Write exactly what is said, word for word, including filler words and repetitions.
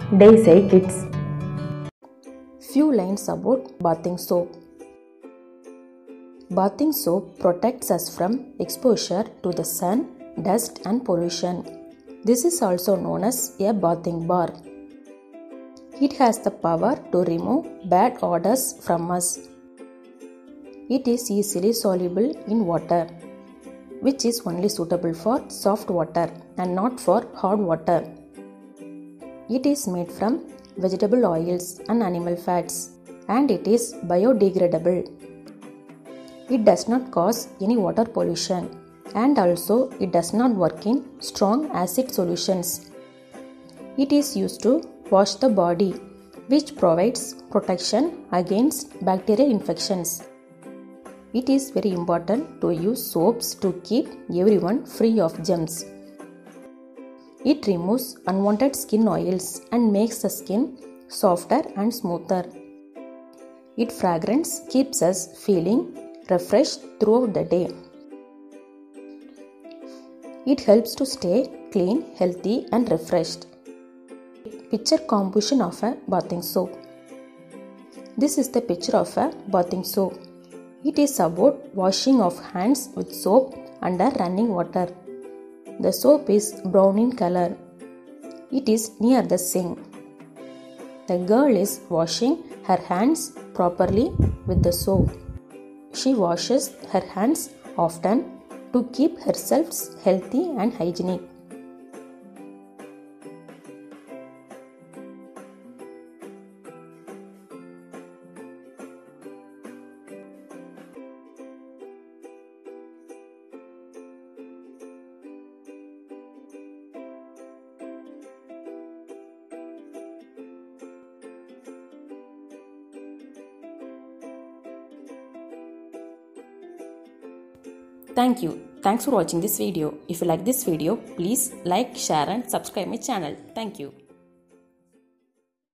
Daisy Kids. Few lines about bathing soap. Bathing soap protects us from exposure to the sun, dust and pollution. This is also known as a bathing bar. It has the power to remove bad odors from us. It is easily soluble in water, which is only suitable for soft water and not for hard water. It is made from vegetable oils and animal fats, and it is biodegradable. It does not cause any water pollution, and also it does not work in strong acid solutions. It is used to wash the body, which provides protection against bacterial infections. It is very important to use soaps to keep everyone free of germs. It removes unwanted skin oils and makes the skin softer and smoother. Its fragrance keeps us feeling refreshed throughout the day. It helps to stay clean, healthy and refreshed. Picture composition of a bathing soap. This is the picture of a bathing soap. It is about washing of hands with soap under running water. The soap is brown in color. It is near the sink. The girl is washing her hands properly with the soap. She washes her hands often to keep herself healthy and hygienic. Thank you. Thanks for watching this video. If you like this video, please like, share and subscribe my channel. Thank you.